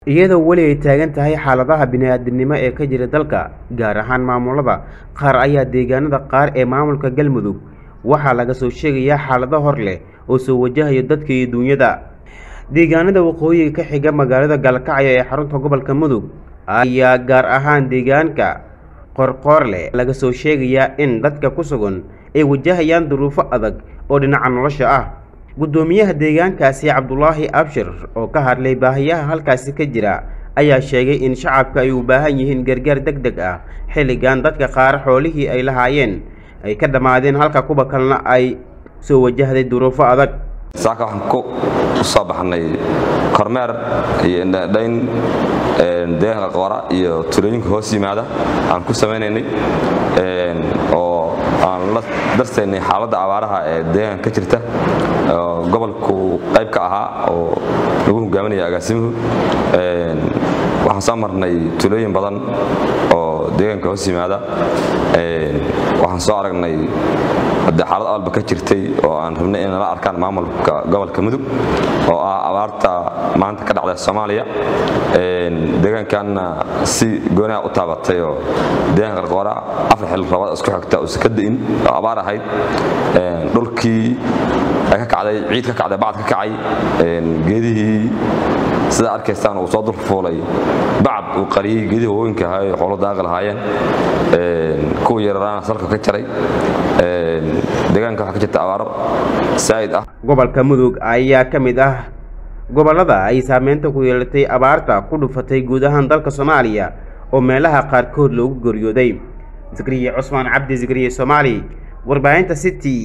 iyadoo wali ay taagan tahay xaaladaha bini'aadanimo ee ka jira dalka gaar ahaan maamulada qaar ayaa deegaanada qaar ee maamulka Galmudug waxaa laga soo sheegayaa xaalado hor leh oo soo wajahaya dadka iyo dunyada deegaanada waqooyiga ka xiga magaalada Galkacyo ee xarunta gobolka Mudug ayaa gaar ahaan deegaanka Qorqorle laga soo sheegayaa in dadka ku sugan ay wajahayaan duruufo adag oo dhinaca nolosha ah gudoomiyaha deegaankaasi Cabdullaahi Abshir oo ka hadlay baahiyaha halkaasi ka jira ayaa sheegay in shacabka ay u baahan yihiin gargaar degdeg ah xilligan dadka qaar xoolihii ay lahaayeen ay ka dhamaadeen halka kuba kalena ay soo wajahday duruufo adag saaka waxaan ku soo baxnay kormeer iyo dhayn deegaanka Qora iyo tuulooyinka hoos yimaada aan ku sameeynay oo aan la darsaynay xaaladda abaaraha ee deegaanka ka jirta gobolku qayb ka ahaa oo lagu hogaaminaya agaasimuhu waxaan soo marnay tuulooyin badan oo deegaanka hoos yimaada waxaan soo aragnay xaalad alba ka jirtay oo aan rabnay in la arkaan maamulka gobolka Mudug oo ah abaarta maanta ka dhacday Soomaaliya deegaankan si gooni ah u taabatay oo deegaanka Qora afar xil rabad isku xigta oo sakadin abaar ahayd dhulkii ay ka kacday ciid ka kacday bacad ka kacay geedihii sida arkaystaan oo soo dulfuulay bacad uu qariyay geedihii hooyinka ahay xoolo daaq lahaayeen kuwa yaraan salka ka jaray deegaanka waxa ka jirta abaar saa'id ah gobolka Mudug ayaa kamid ah gobolada ay saameynta ku yeelatay abaarta ku dhufatay guud ahaan dalka Soomaaliya oo meelaha qaar kood loogu goriyooday Zikriye Cusmaan Cabdi Zikriye Soomaali warbaahinta City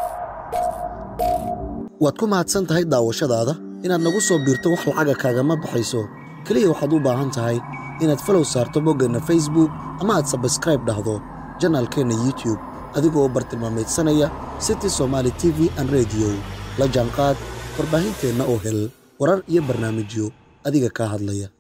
waad ku mahadsan tahay daawashadaada inaad nagu soo biirto wax lacag kaaga ma baxayso kaliya waxaad u baahan tahay inaad follow saarto boggana Facebook ama aad subscribe dhahdo channelkeena YouTube adigoo bartilmaameedsanaya City Somali TV and Radio la jaanqaad warbaahinteena oo hel warar iyo barnaamijyo adiga ka hadlaya